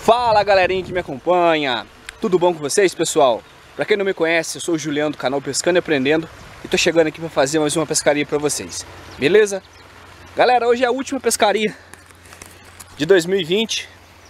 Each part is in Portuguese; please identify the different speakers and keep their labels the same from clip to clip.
Speaker 1: Fala galerinha que me acompanha, tudo bom com vocês, pessoal? Pra quem não me conhece, eu sou o Juliano do canal Pescando e Aprendendo e tô chegando aqui pra fazer mais uma pescaria pra vocês, beleza? Galera, hoje é a última pescaria de 2020.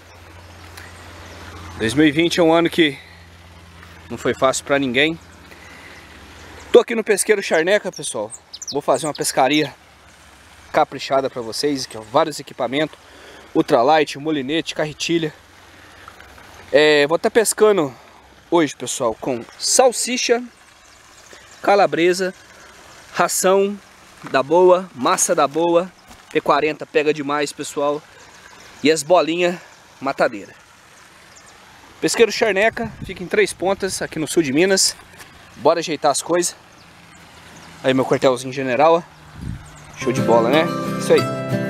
Speaker 1: 2020 é um ano que não foi fácil pra ninguém. Tô aqui no pesqueiro Charneca, pessoal. Vou fazer uma pescaria caprichada pra vocês, que é vários equipamentos, ultralight, molinete, carretilha. Vou estar pescando hoje, pessoal, com salsicha, calabresa, ração da boa, massa da boa, P40 pega demais, pessoal, e as bolinhas matadeira. Pesqueiro Charneca, fica em Três Pontas, aqui no sul de Minas. Bora ajeitar as coisas. Aí meu quartelzinho general, ó. Show de bola, né? Isso aí.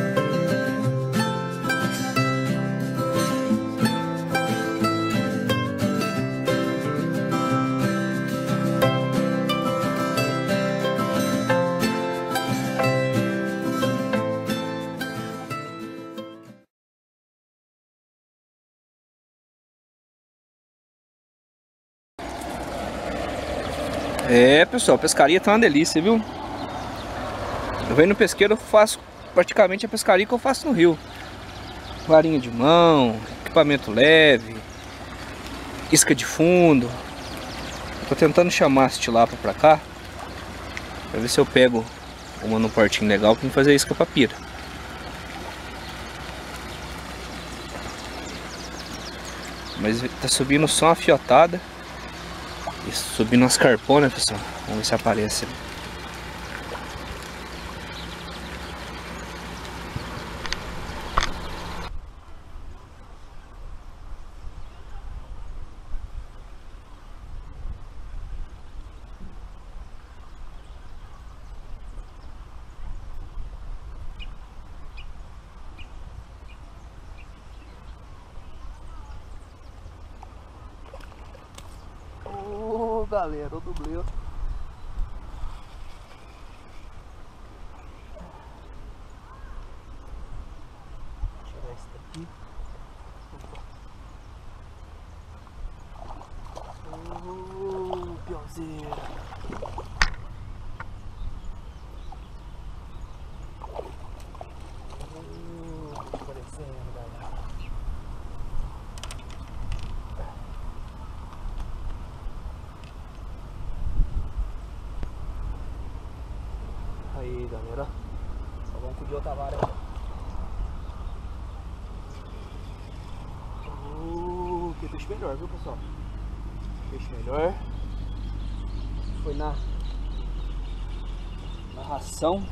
Speaker 1: Pessoal, a pescaria tá uma delícia, viu? Eu venho no pesqueiro, eu faço praticamente a pescaria que eu faço no rio. Varinha de mão, equipamento leve, isca de fundo. Eu tô tentando chamar a tilápia pra cá, pra ver se eu pego uma no portinho legal pra me fazer isca pra pira. Mas tá subindo só uma fiotada. E subindo umas carponas, pessoal. Vamos ver se aparece. Galera, o dublê. Tirar esse daqui. Piauzeira. Aparecendo, galera. Aí, galera, só vamos com de outra vara aqui. Que peixe melhor, viu, pessoal? Peixe melhor. Foi na ração.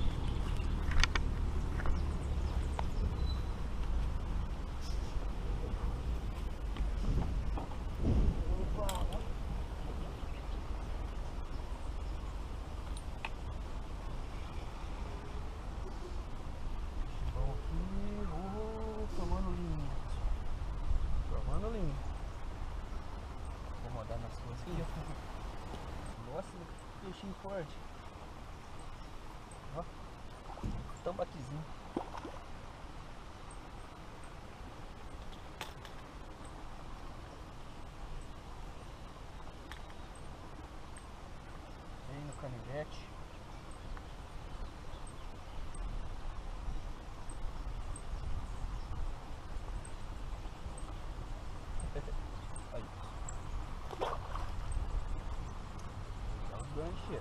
Speaker 1: Nossa, que peixinho forte. Ó, tambaquizinho. Vem no canivete. Aí. Gancho.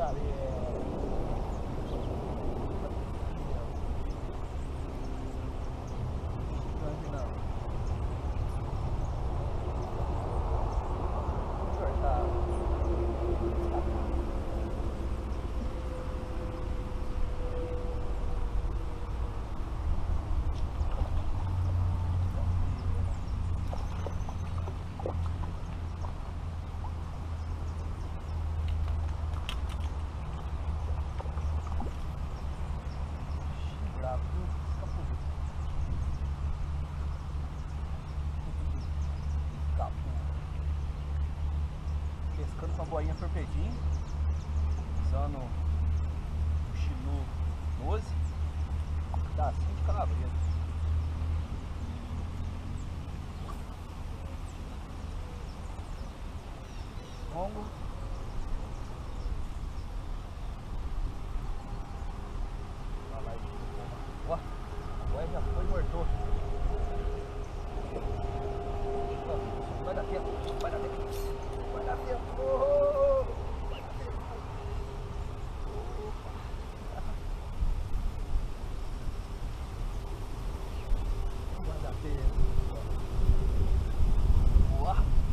Speaker 1: Pescando com a boinha torpedinho, usando o Chilu 12, dá 5 calabreses. Longo. Ó, a boia já foi, mortou. Vai dar tempo, vai dar tempo. Vai dar tempo! Oh! Vai dar tempo! Vai dar tempo! Boa!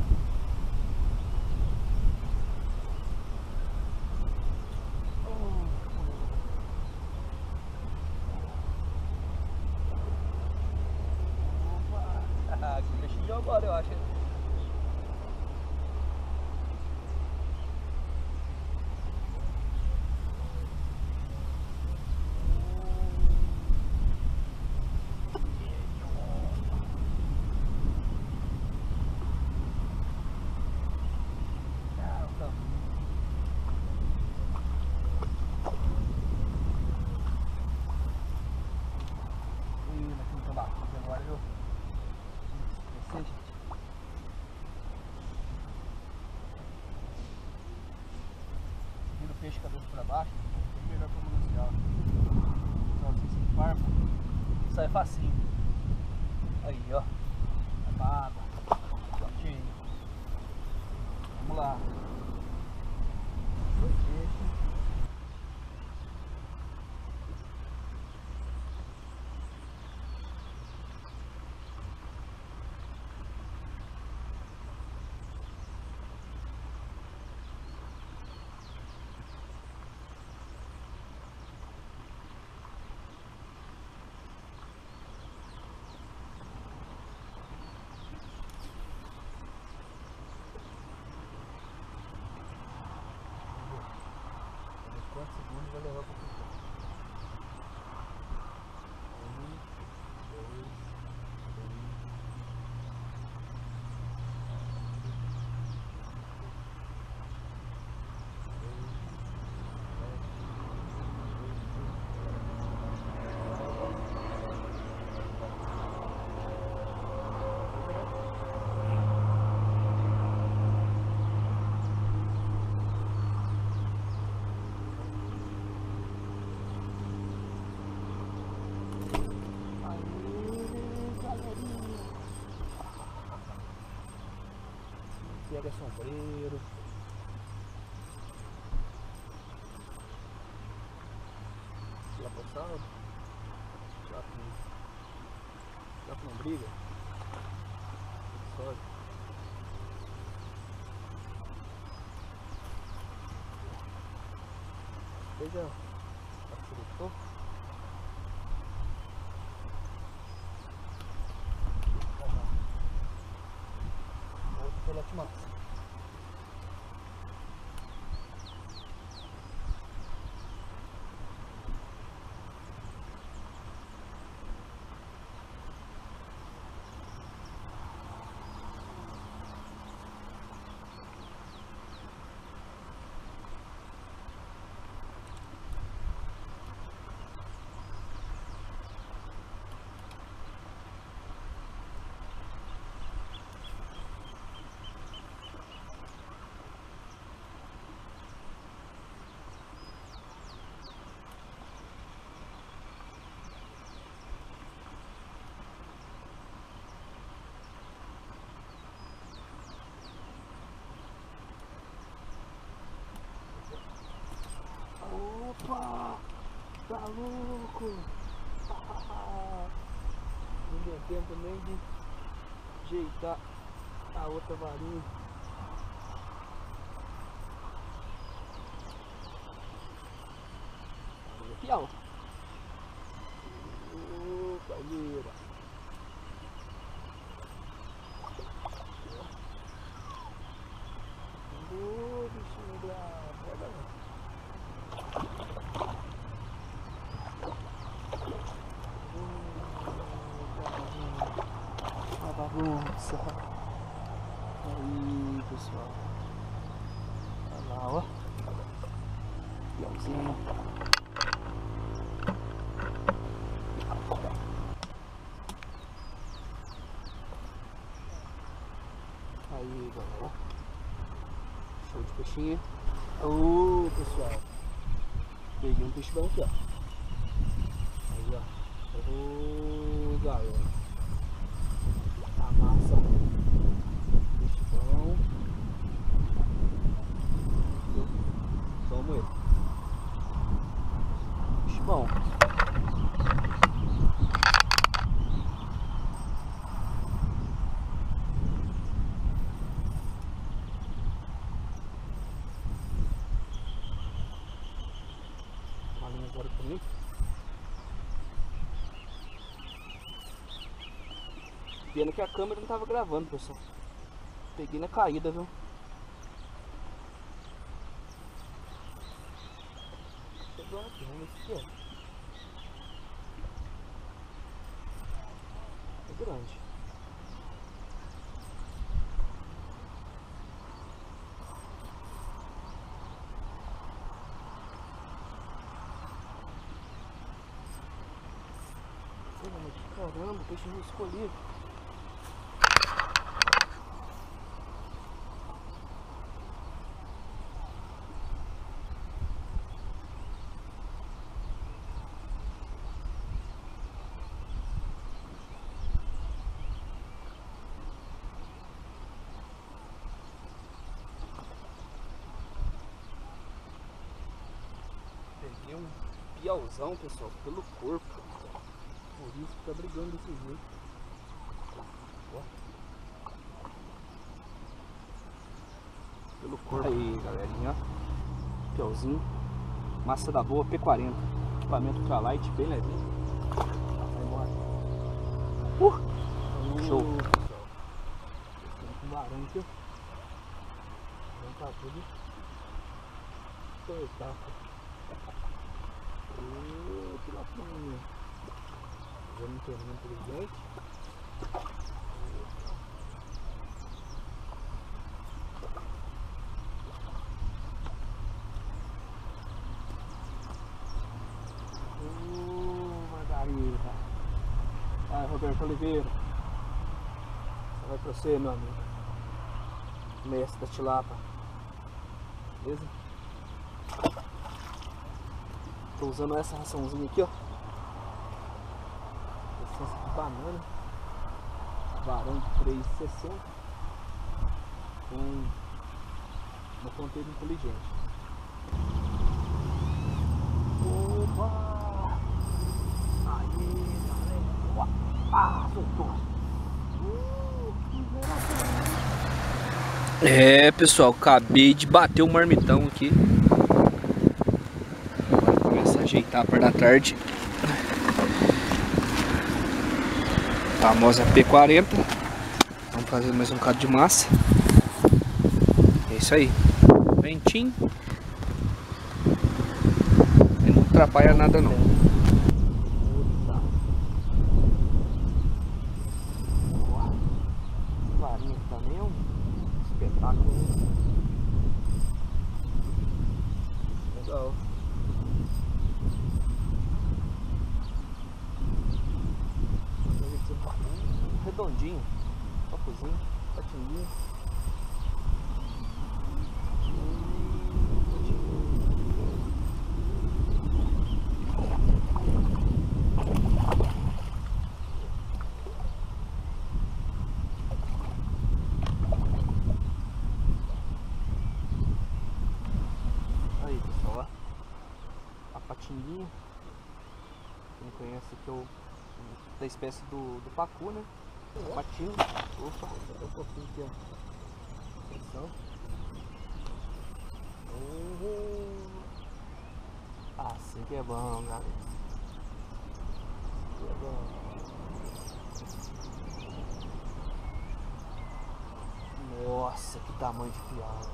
Speaker 1: Opa! Que peixinho agora, eu acho. Agora eu esqueci, gente. Vira o peixe cabeça para baixo, é melhor para manusear. Só assim sem farpa, sai facinho. Aí, ó. Vai pra água. Prontinho. Vamos lá. Dois peixes. Quantos segundos vai levar para ficar? 1, 2, pega sombreiro. Lá pro saldo. Já que não briga. Sobe. Veja, facilitou. Outro pelote massa. louco! Não deu tempo nem de ajeitar a outra varinha. Aqui, ó. Opa, vira. Bichinho bravo. Olha lá. Uma bagunça. Aí, pessoal. Olha lá, ó. Piauzinho. Aí, galera. Show de peixinho. Ô, pessoal. Peguei um peixe bom aqui, ó. Aí, ó. Ô, galera. A massa. Peixe bom. Toma ele. Peixe bom. Agora comigo. Pena que a câmera não tava gravando, pessoal. Peguei na caída, viu? Pegou aqui, vamos ver se é. É grande. Caramba, o peixe não escolhido. Peguei um piauzão, pessoal, pelo corpo. Por isso que tá brigando desse jeito. Ó. Pelo corpo. Aí, galerinha, ó. Piauzinho. Massa da boa, P40. Equipamento ultralight, bem levinho. Vai embora. Show. Pessoal. Estamos com barão aqui, ó. Vamos tá tudo. Espetáculo. Que latinha. Vamos ter muito inteligente. Margarida. Vai, Roberto Oliveira. Essa vai pra você, meu amigo. Mestre da tilapa. Beleza? Tô usando essa raçãozinha aqui, ó. Essência de banana. Varão de 3,60. Com uma ponteira inteligente. Opa! Aí, galera. Ah, soltou. É, pessoal, acabei de bater o marmitão aqui. Agora começa a ajeitar a parte da tarde. Famosa P40. Vamos fazer mais um bocado de massa. É isso aí. Ventinho. E não atrapalha nada não. Varinha também é um espetáculo. Legal. Redondinho, papozinho, patinguinho. Aí, pessoal, ó. A patinguinha. conhece aqui o da espécie do pacu, né? Patinho. Opa, um pouquinho aqui, ó. Atenção. Assim que é bom, galera. Assim que é bom. Nossa, que tamanho de piau.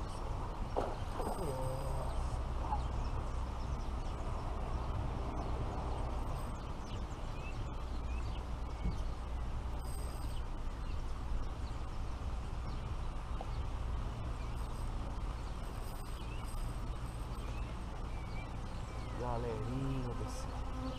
Speaker 1: Galerinha do céu.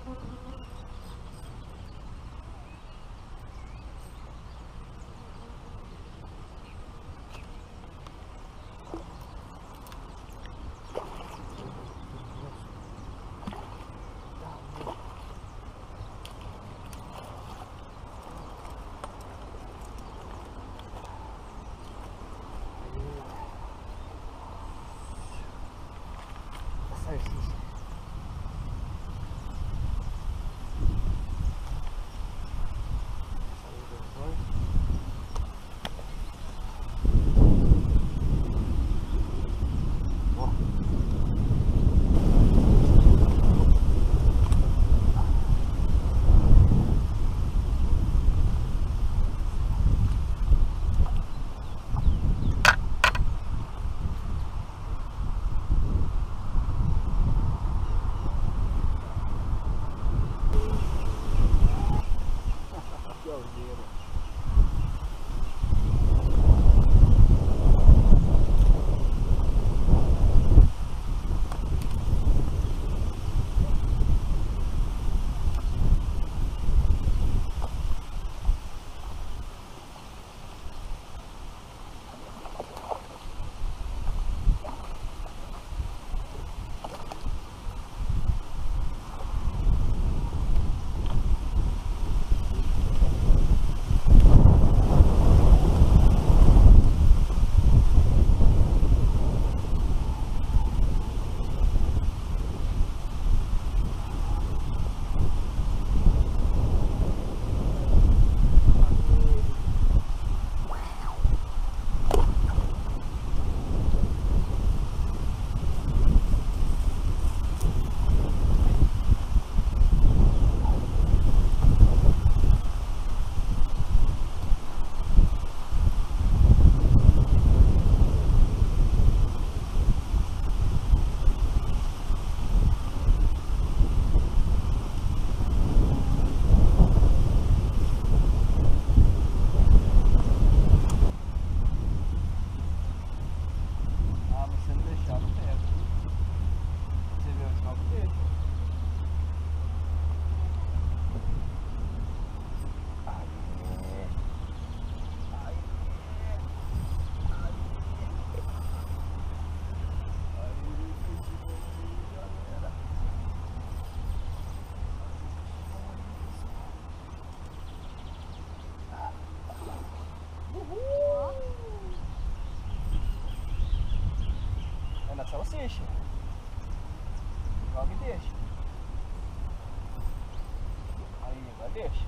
Speaker 1: Salsicha. Joga e deixa. Aí, agora deixa.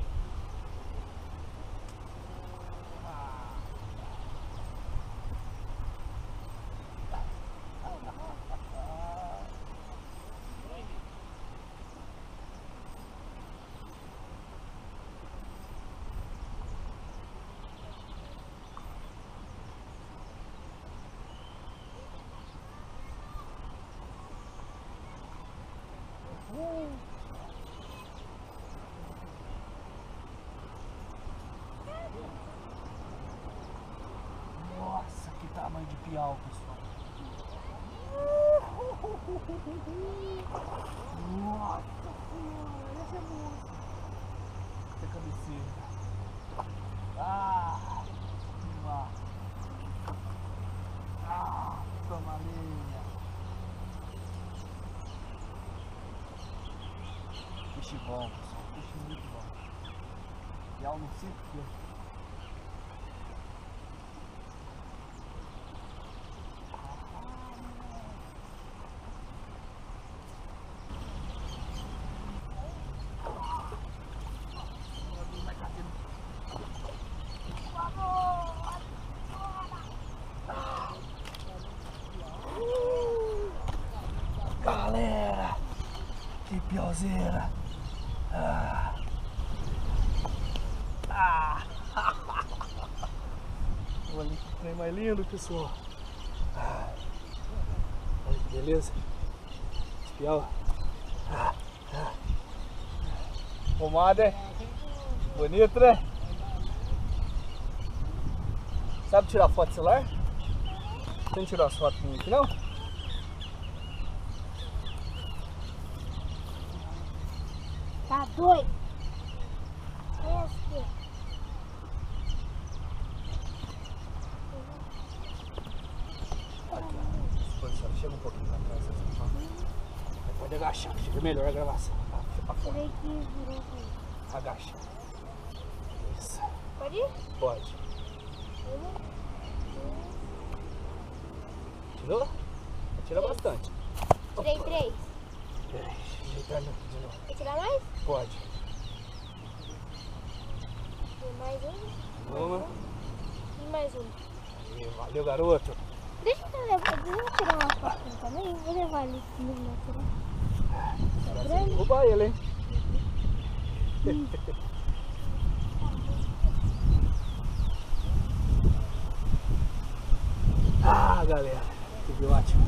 Speaker 1: Nossa, que tamanho de piau, pessoal. Nossa senhora, esse é monstro. Essa cabeceira. Toma linha. Peixe bom, pessoal. Peixe muito bom. Piau no 5 quilos. gostoseira. Olha que trem mais lindo, pessoal. Olha que beleza. Espial. Pomada, é? Bonito, né? Sabe tirar foto do celular? Você não tirou as fotos comigo aqui, não?
Speaker 2: Tá doido?
Speaker 1: Chega um pouquinho pra trás. Pode agachar, fica melhor a gravação. Agacha. Isso.
Speaker 2: Pode ir?
Speaker 1: Pode. Tirou? Tira bastante.
Speaker 2: Tirei 3.
Speaker 1: Ajeitando aqui de novo.
Speaker 2: Quer tirar mais?
Speaker 1: Pode.
Speaker 2: Tem mais um.
Speaker 1: Uma.
Speaker 2: E mais um.
Speaker 1: Aí, valeu, garoto.
Speaker 2: Deixa eu tirar uma foto também. Vou levar ali comigo na tirar. Tá grande?
Speaker 1: Derruba ele, hein? Galera, que ótimo.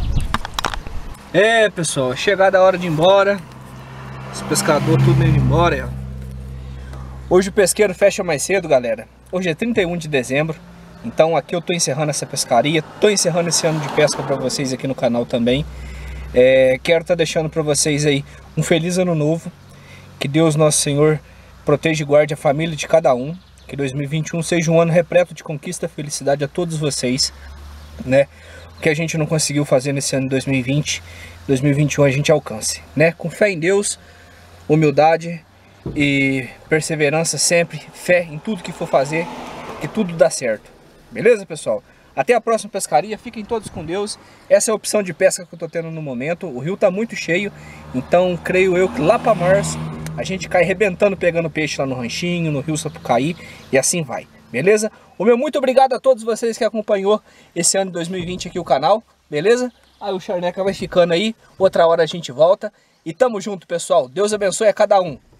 Speaker 1: Pessoal, chegada a hora de ir embora. Os pescadores tudo indo embora. Hoje o pesqueiro fecha mais cedo, galera. Hoje é 31 de dezembro. Então aqui eu tô encerrando essa pescaria. Tô encerrando esse ano de pesca para vocês aqui no canal também. Quero estar deixando para vocês aí um feliz ano novo. Que Deus Nosso Senhor proteja e guarde a família de cada um. Que 2021 seja um ano repleto de conquista e felicidade a todos vocês, né? O que a gente não conseguiu fazer nesse ano de 2020, 2021 a gente alcance, né? Com fé em Deus, humildade e perseverança sempre, fé em tudo que for fazer, que tudo dá certo. Beleza, pessoal? Até a próxima pescaria, fiquem todos com Deus. Essa é a opção de pesca que eu tô tendo no momento. O rio tá muito cheio, então creio eu que lá para março a gente cai arrebentando, pegando peixe lá no ranchinho, no rio Sapucaí, e assim vai, beleza? O meu muito obrigado a todos vocês que acompanhou esse ano de 2020 aqui o canal, beleza? Aí o Charneca vai ficando aí, outra hora a gente volta. E tamo junto, pessoal. Deus abençoe a cada um.